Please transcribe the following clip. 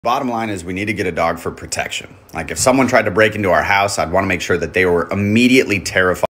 Bottom line is we need to get a dog for protection. Like if someone tried to break into our house, I'd want to make sure that they were immediately terrified.